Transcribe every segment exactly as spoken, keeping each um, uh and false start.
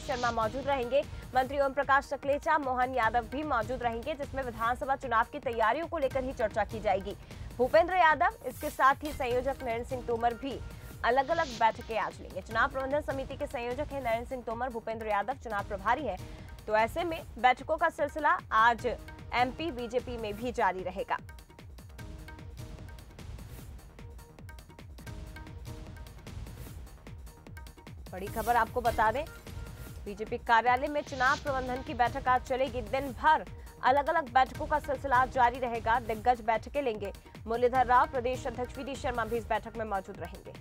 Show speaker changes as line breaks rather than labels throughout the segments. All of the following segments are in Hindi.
शर्मा मौजूद रहेंगे। मंत्री ओम प्रकाश सकलेचा, मोहन यादव भी मौजूद रहेंगे, जिसमें विधानसभा चुनाव की तैयारियों को लेकर ही चर्चा की जाएगी। भूपेंद्र यादव, इसके साथ ही संयोजक नरेंद्र सिंह तोमर भी अलग अलग बैठकें आज लेंगे। चुनाव प्रबंधन समिति के संयोजक हैं नरेंद्र सिंह तोमर, भूपेंद्र यादव चुनाव प्रभारी हैं। तो ऐसे में बैठकों का सिलसिला आज एमपी बीजेपी में भी जारी रहेगा। बड़ी खबर आपको बता दें, बीजेपी कार्यालय में चुनाव प्रबंधन की बैठक आज चलेगी। दिन भर अलग अलग बैठकों का सिलसिला जारी रहेगा। दिग्गज बैठकें लेंगे। मुरलीधर राव, प्रदेश अध्यक्ष वी डी शर्मा भी इस बैठक में मौजूद रहेंगे।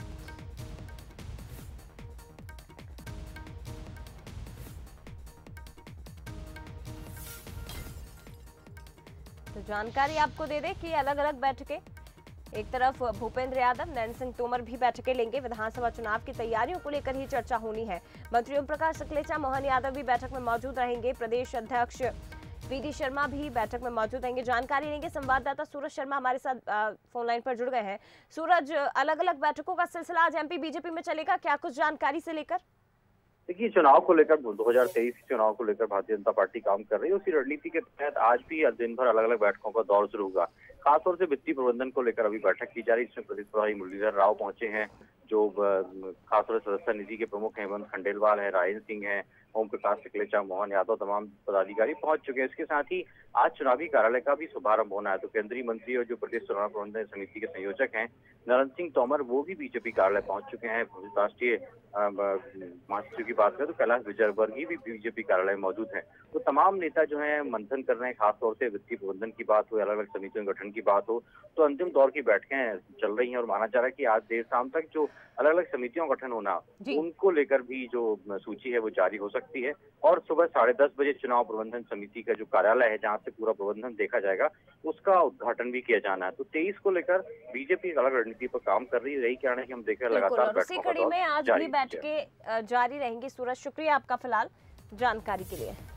तो जानकारी आपको दे दें कि अलग अलग बैठकें, एक तरफ भूपेंद्र यादव, नरेंद्र सिंह तोमर भी बैठकें लेंगे। विधानसभा चुनाव की तैयारियों को लेकर ही चर्चा होनी है। मंत्री ओम प्रकाश सकलेचा, मोहन यादव भी बैठक में मौजूद रहेंगे। प्रदेश अध्यक्ष वी डी शर्मा भी बैठक में मौजूद रहेंगे। जानकारी लेंगे संवाददाता सूरज शर्मा हमारे साथ फोन लाइन पर जुड़ गए हैं। सूरज, अलग अलग बैठकों का सिलसिला आज एमपी बीजेपी में चलेगा, क्या कुछ जानकारी से लेकर?
देखिए, चुनाव को लेकर दो हज़ार तेईस चुनाव को लेकर भारतीय जनता पार्टी काम कर रही है। उसी रणनीति के तहत आज भी दिन भर अलग अलग बैठकों का दौर शुरू होगा। खासतौर से वित्तीय प्रबंधन को लेकर अभी बैठक की जा रही है। इसमें प्रदेश प्रभारी मुरलीधर राव पहुंचे हैं, जो खासतौर से सदस्य निधि के प्रमुख हैं। हेमंत खंडेलवाल है, राजेंद्र सिंह है, ओम प्रकाश सकलेचा, मोहन यादव, तमाम पदाधिकारी पहुंच चुके हैं। इसके साथ ही आज चुनावी कार्यालय का भी शुभारंभ होना है। तो केंद्रीय मंत्री और जो प्रदेश चुनाव प्रबंधन समिति के संयोजक हैं नरेंद्र सिंह तोमर, वो भी बीजेपी कार्यालय पहुंच चुके हैं। राष्ट्रीय महासचिव की बात करें तो कैलाश विजयवर्गीय भी बीजेपी कार्यालय में मौजूद हैं। तो तमाम नेता जो है मंथन कर रहे हैं, खासतौर से वित्तीय प्रबंधन की बात हो, अलग अलग समितियों के गठन की बात हो, तो अंतिम दौर की बैठकें चल रही हैं। और माना जा रहा है कि आज देर शाम तक जो अलग अलग समितियों का गठन होना, उनको लेकर भी जो सूची है वो जारी हो सकती है। और सुबह साढ़े दस बजे चुनाव प्रबंधन समिति का जो कार्यालय है, जहां से पूरा प्रबंधन देखा जाएगा, उसका उद्घाटन भी किया जाना है। तो तेईस को लेकर बीजेपी अलग रणनीति पर काम कर रही है। यही कारण है कि हम देख रहे हैं लगातार
बैठकों का दौर जारी रहेंगी। सूरज, शुक्रिया आपका फिलहाल जानकारी के लिए।